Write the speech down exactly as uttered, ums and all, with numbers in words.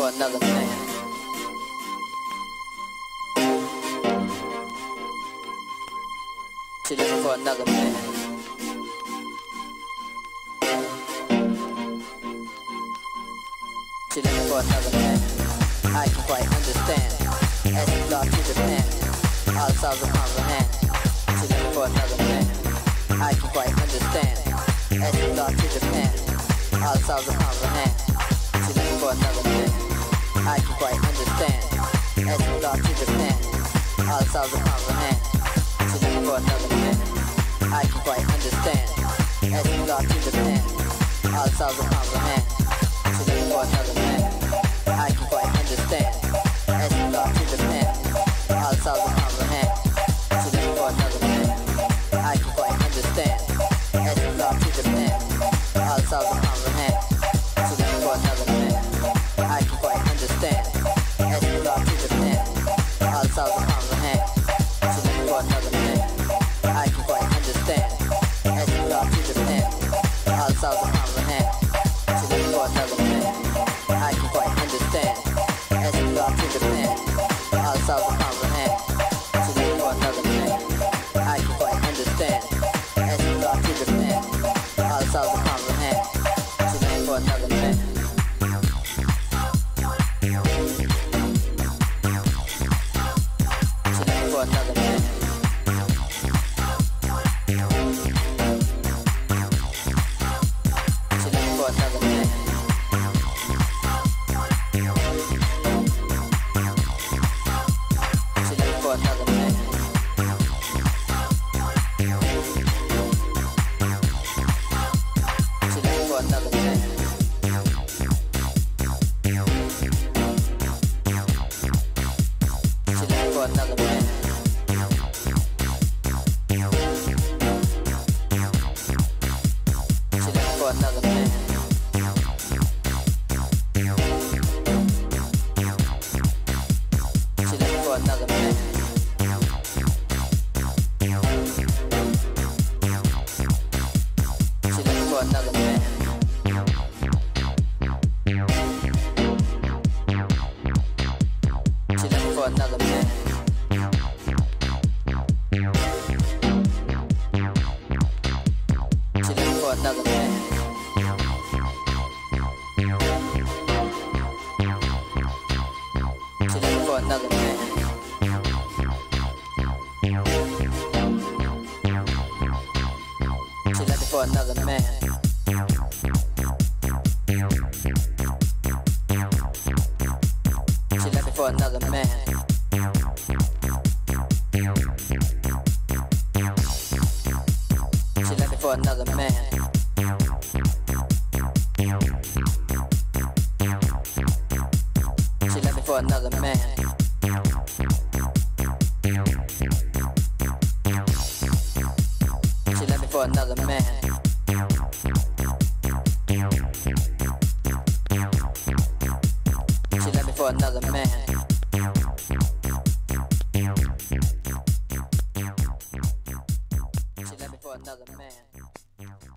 for another man. She looking for another man. She looking for another man. I can quite understand. As she fly to Japan, all south of comprehend. She looking for another man. I can quite understand. As she fly to Japan, all south of comprehend. She looking for another man. I can quite understand. As she fly to Japan, all south of comprehend. She looking for another man. I can quite understand. As she fly to Japan, all south of comprehend. She looking for another man. I can quite understand. As she fly to Japan, all south of comprehend. She looking for another man. I can quite understand. As she fly to Japan, all south of comprehend. She looking for another man. I can quite understand. As she fly to Japan, all south of comprehend. She looking for another man. I can quite understand. As she fly to Japan, all south of comprehend. She looking for another man. I can quite understand. As she fly to Japan, all south of comprehend. She looking for another man. I can quite understand. As she fly to Japan, all south of comprehend. She looking for another man. She looking for another man. She looking for another man. She looking for another man. She looking for another man. She looking for another man. She looking for another man. She looking for another man. She looking for another man. She looking for another man. She looking for another man. She looking for another man. She looking for another man. She looking for another man. She looking for another man. She looking for another man. She looking for another man. She looking for another man. She looking for another man.